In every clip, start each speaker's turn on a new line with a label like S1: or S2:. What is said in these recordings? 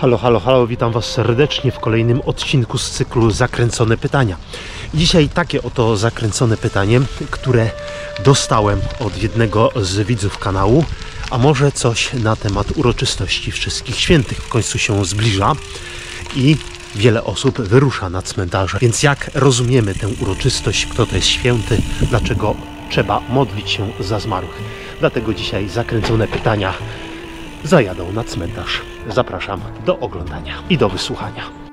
S1: Halo, halo, halo, witam Was serdecznie w kolejnym odcinku z cyklu Zakręcone Pytania. Dzisiaj takie oto zakręcone pytanie, które dostałem od jednego z widzów kanału, a może coś na temat uroczystości Wszystkich Świętych. W końcu się zbliża i wiele osób wyrusza na cmentarze. Więc jak rozumiemy tę uroczystość, kto to jest święty, dlaczego trzeba modlić się za zmarłych? Dlatego dzisiaj zakręcone pytania zajadą na cmentarz. Zapraszam do oglądania i do wysłuchania.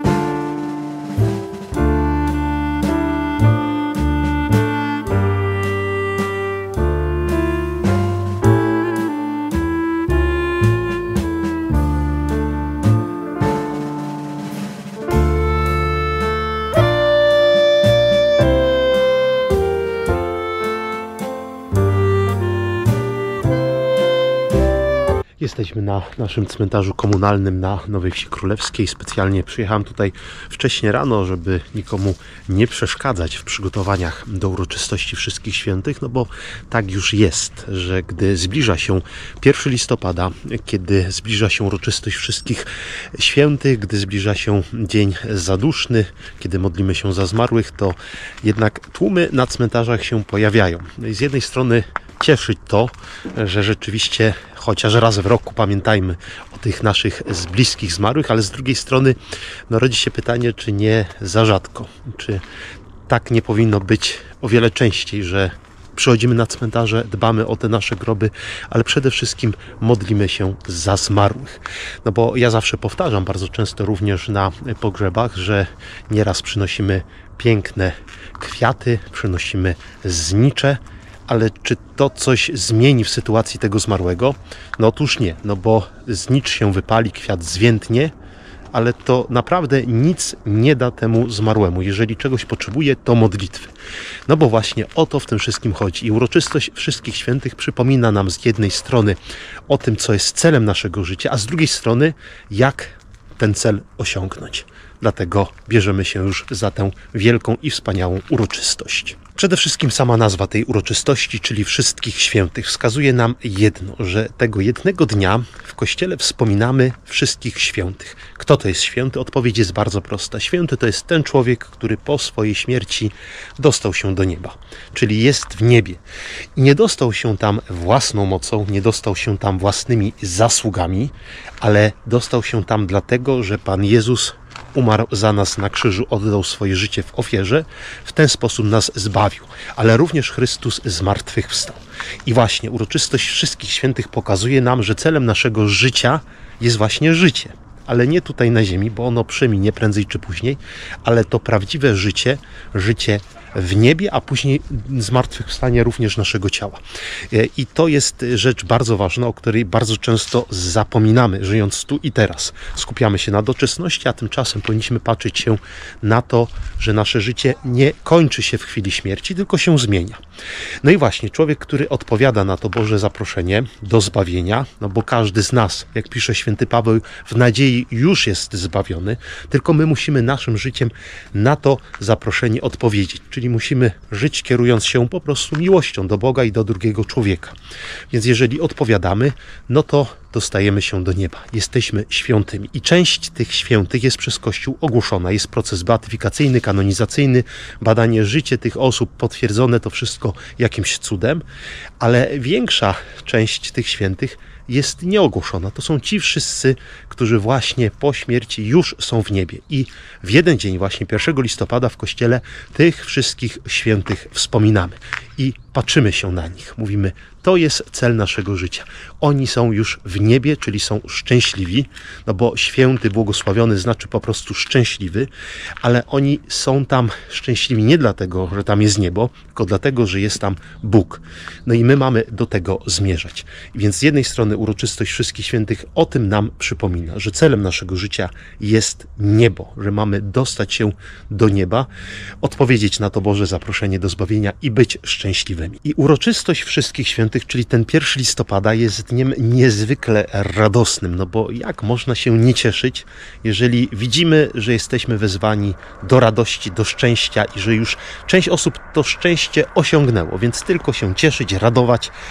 S1: Jesteśmy na naszym cmentarzu komunalnym na Nowej Wsi Królewskiej. Specjalnie przyjechałem tutaj wcześnie rano, żeby nikomu nie przeszkadzać w przygotowaniach do uroczystości Wszystkich Świętych, no bo tak już jest, że gdy zbliża się 1 listopada, kiedy zbliża się uroczystość Wszystkich Świętych, gdy zbliża się dzień zaduszny, kiedy modlimy się za zmarłych, to jednak tłumy na cmentarzach się pojawiają. No i z jednej strony cieszy to, że rzeczywiście chociaż raz w roku pamiętajmy o tych naszych z bliskich zmarłych, ale z drugiej strony rodzi się pytanie, czy nie za rzadko, czy tak nie powinno być o wiele częściej, że przychodzimy na cmentarze, dbamy o te nasze groby, ale przede wszystkim modlimy się za zmarłych. No bo ja zawsze powtarzam, bardzo często również na pogrzebach, że nieraz przynosimy piękne kwiaty, przynosimy znicze, ale czy to coś zmieni w sytuacji tego zmarłego? No otóż nie, no bo znicz się wypali, kwiat zwiędnie, ale to naprawdę nic nie da temu zmarłemu. Jeżeli czegoś potrzebuje, to modlitwy. No bo właśnie o to w tym wszystkim chodzi. I uroczystość Wszystkich Świętych przypomina nam z jednej strony o tym, co jest celem naszego życia, a z drugiej strony, jak ten cel osiągnąć. Dlatego bierzemy się już za tę wielką i wspaniałą uroczystość. Przede wszystkim sama nazwa tej uroczystości, czyli Wszystkich Świętych, wskazuje nam jedno, że tego jednego dnia w Kościele wspominamy Wszystkich Świętych. Kto to jest święty? Odpowiedź jest bardzo prosta. Święty to jest ten człowiek, który po swojej śmierci dostał się do nieba, czyli jest w niebie. I nie dostał się tam własną mocą, nie dostał się tam własnymi zasługami, ale dostał się tam dlatego, że Pan Jezus umarł za nas na krzyżu, oddał swoje życie w ofierze, w ten sposób nas zbawił. Ale również Chrystus zmartwychwstał. I właśnie uroczystość Wszystkich Świętych pokazuje nam, że celem naszego życia jest właśnie życie. Ale nie tutaj na ziemi, bo ono przeminie prędzej czy później, ale to prawdziwe życie, życie w niebie, a później zmartwychwstanie również naszego ciała. I to jest rzecz bardzo ważna, o której bardzo często zapominamy, żyjąc tu i teraz. Skupiamy się na doczesności, a tymczasem powinniśmy patrzeć się na to, że nasze życie nie kończy się w chwili śmierci, tylko się zmienia. No i właśnie, człowiek, który odpowiada na to Boże zaproszenie do zbawienia, no bo każdy z nas, jak pisze święty Paweł, w nadziei już jest zbawiony, tylko my musimy naszym życiem na to zaproszenie odpowiedzieć. Czyli musimy żyć kierując się po prostu miłością do Boga i do drugiego człowieka. Więc jeżeli odpowiadamy, no to dostajemy się do nieba. Jesteśmy świętymi. I część tych świętych jest przez Kościół ogłoszona. Jest proces beatyfikacyjny, kanonizacyjny, badanie życia tych osób, potwierdzone to wszystko jakimś cudem, ale większa część tych świętych jest nieogłoszona. To są ci wszyscy, którzy właśnie po śmierci już są w niebie. I w jeden dzień, właśnie 1 listopada w Kościele, tych wszystkich świętych wspominamy. I patrzymy się na nich. Mówimy, to jest cel naszego życia. Oni są już w niebie, czyli są szczęśliwi, no bo święty, błogosławiony znaczy po prostu szczęśliwy, ale oni są tam szczęśliwi nie dlatego, że tam jest niebo, tylko dlatego, że jest tam Bóg. No i my mamy do tego zmierzać. Więc z jednej strony uroczystość Wszystkich Świętych o tym nam przypomina, że celem naszego życia jest niebo, że mamy dostać się do nieba, odpowiedzieć na to Boże zaproszenie do zbawienia i być szczęśliwymi. I uroczystość Wszystkich Świętych, czyli ten 1 listopada jest dniem niezwykle radosnym, no bo jak można się nie cieszyć, jeżeli widzimy, że jesteśmy wezwani do radości, do szczęścia i że już część osób to szczęście osiągnęło, więc tylko się cieszyć, radować.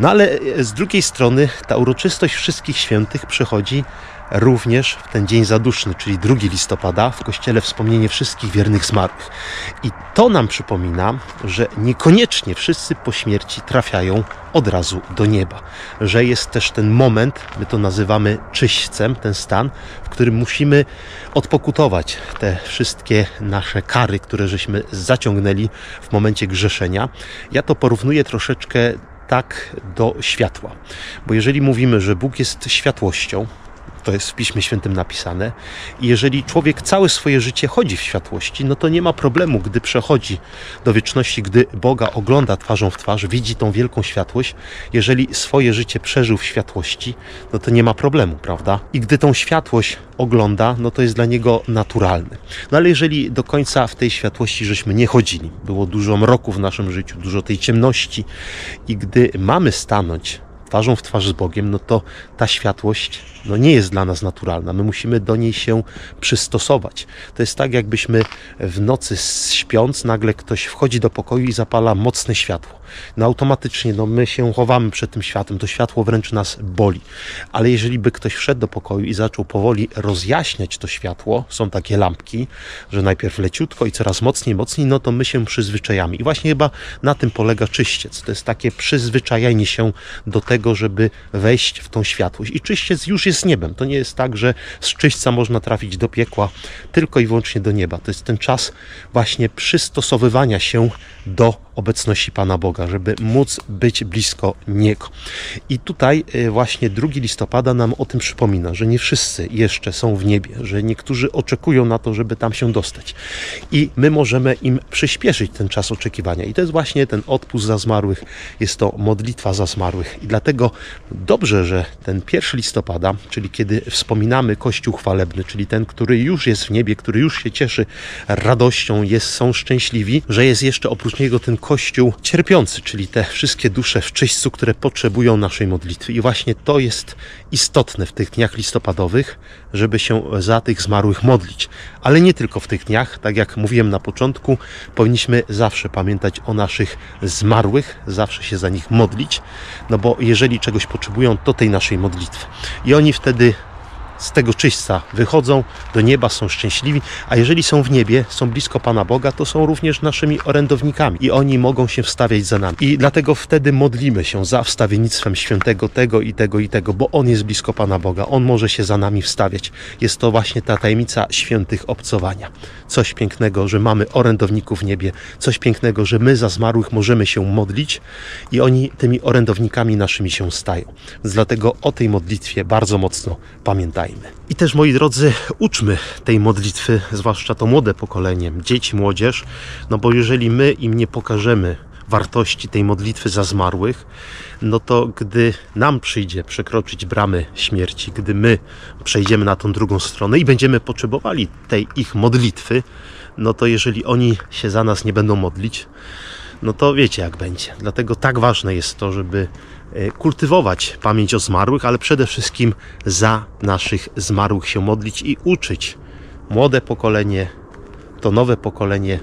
S1: No ale z drugiej strony ta uroczystość Wszystkich Świętych przychodzi również w ten dzień zaduszny, czyli 2 listopada, w kościele wspomnienie wszystkich wiernych zmarłych. I to nam przypomina, że niekoniecznie wszyscy po śmierci trafiają od razu do nieba. Że jest też ten moment, my to nazywamy czyśćcem, ten stan, w którym musimy odpokutować te wszystkie nasze kary, które żeśmy zaciągnęli w momencie grzeszenia. Ja to porównuję troszeczkę tak do światła. Bo jeżeli mówimy, że Bóg jest światłością, to jest w Piśmie Świętym napisane. I jeżeli człowiek całe swoje życie chodzi w światłości, no to nie ma problemu, gdy przechodzi do wieczności, gdy Boga ogląda twarzą w twarz, widzi tą wielką światłość. Jeżeli swoje życie przeżył w światłości, no to nie ma problemu, prawda? I gdy tą światłość ogląda, no to jest dla niego naturalne. No ale jeżeli do końca w tej światłości żeśmy nie chodzili, było dużo mroku w naszym życiu, dużo tej ciemności i gdy mamy stanąć twarzą w twarz z Bogiem, no to ta światłość nie jest dla nas naturalna. My musimy do niej się przystosować. To jest tak, jakbyśmy w nocy śpiąc, nagle ktoś wchodzi do pokoju i zapala mocne światło. No automatycznie my się chowamy przed tym światłem. To światło wręcz nas boli. Ale jeżeli by ktoś wszedł do pokoju i zaczął powoli rozjaśniać to światło, są takie lampki, że najpierw leciutko i coraz mocniej, no to my się przyzwyczajamy. I właśnie chyba na tym polega czyściec. To jest takie przyzwyczajenie się do tego, żeby wejść w tą światłość. I czyściec już jest niebem. To nie jest tak, że z czyśćca można trafić do piekła, tylko i wyłącznie do nieba. To jest ten czas właśnie przystosowywania się do obecności Pana Boga, żeby móc być blisko Niego. I tutaj właśnie 2 listopada nam o tym przypomina, że nie wszyscy jeszcze są w niebie, że niektórzy oczekują na to, żeby tam się dostać. I my możemy im przyspieszyć ten czas oczekiwania. I to jest właśnie ten odpust za zmarłych, jest to modlitwa za zmarłych. I dlatego dobrze, że ten 1 listopada, czyli kiedy wspominamy Kościół chwalebny, czyli ten, który już jest w niebie, który już się cieszy radością, są szczęśliwi, że jest jeszcze oprócz niego ten Kościół cierpiący, czyli te wszystkie dusze w czyśćcu, które potrzebują naszej modlitwy. I właśnie to jest istotne w tych dniach listopadowych, żeby się za tych zmarłych modlić. Ale nie tylko w tych dniach, tak jak mówiłem na początku, powinniśmy zawsze pamiętać o naszych zmarłych, zawsze się za nich modlić, no bo jeżeli czegoś potrzebują, to tej naszej modlitwy. I oni wtedy z tego czyśćca wychodzą do nieba, są szczęśliwi, a jeżeli są w niebie, są blisko Pana Boga, to są również naszymi orędownikami i oni mogą się wstawiać za nami. I dlatego wtedy modlimy się za wstawiennictwem świętego tego i tego i tego, bo On jest blisko Pana Boga, On może się za nami wstawiać. Jest to właśnie ta tajemnica świętych obcowania. Coś pięknego, że mamy orędowników w niebie, coś pięknego, że my za zmarłych możemy się modlić i oni tymi orędownikami naszymi się stają. Więc dlatego o tej modlitwie bardzo mocno pamiętajmy. I też, moi drodzy, uczmy tej modlitwy, zwłaszcza to młode pokolenie, dzieci, młodzież, no bo jeżeli my im nie pokażemy wartości tej modlitwy za zmarłych, no to gdy nam przyjdzie przekroczyć bramy śmierci, gdy my przejdziemy na tą drugą stronę i będziemy potrzebowali tej ich modlitwy, no to jeżeli oni się za nas nie będą modlić, no to wiecie jak będzie. Dlatego tak ważne jest to, żeby kultywować pamięć o zmarłych, ale przede wszystkim za naszych zmarłych się modlić i uczyć młode pokolenie, to nowe pokolenie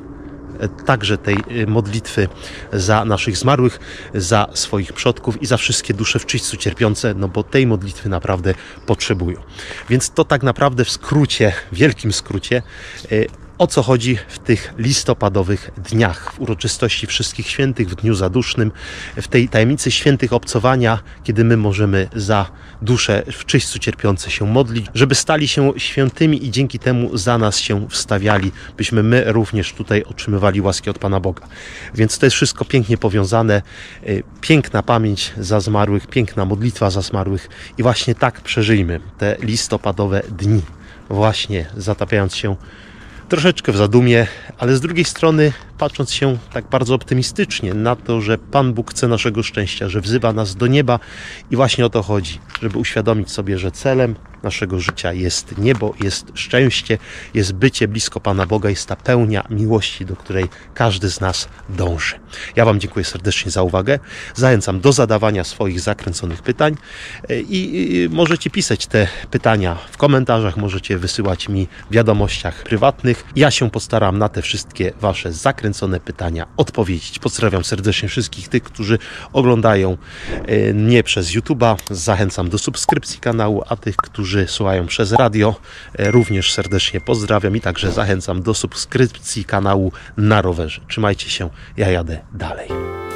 S1: także tej modlitwy za naszych zmarłych, za swoich przodków i za wszystkie dusze w czyśćcu cierpiące, no bo tej modlitwy naprawdę potrzebują. Więc to tak naprawdę w skrócie, wielkim skrócie, o co chodzi w tych listopadowych dniach, w uroczystości Wszystkich Świętych, w Dniu Zadusznym, w tej tajemnicy świętych obcowania, kiedy my możemy za dusze w czyśćcu cierpiące się modlić, żeby stali się świętymi i dzięki temu za nas się wstawiali, byśmy my również tutaj otrzymywali łaski od Pana Boga. Więc to jest wszystko pięknie powiązane, piękna pamięć za zmarłych, piękna modlitwa za zmarłych i właśnie tak przeżyjmy te listopadowe dni, właśnie zatapiając się troszeczkę w zadumie, ale z drugiej strony patrząc się tak bardzo optymistycznie na to, że Pan Bóg chce naszego szczęścia, że wzywa nas do nieba i właśnie o to chodzi, żeby uświadomić sobie, że celem naszego życia jest niebo, jest szczęście, jest bycie blisko Pana Boga, jest ta pełnia miłości, do której każdy z nas dąży. Ja Wam dziękuję serdecznie za uwagę. Zachęcam do zadawania swoich zakręconych pytań i możecie pisać te pytania w komentarzach, możecie wysyłać mi w wiadomościach prywatnych. Ja się postaram na te wszystkie Wasze zakręcone nakręcone pytania odpowiedzieć. Pozdrawiam serdecznie wszystkich tych, którzy oglądają nie przez YouTube'a. Zachęcam do subskrypcji kanału, a tych, którzy słuchają przez radio, również serdecznie pozdrawiam i także zachęcam do subskrypcji kanału na rowerze. Trzymajcie się, ja jadę dalej.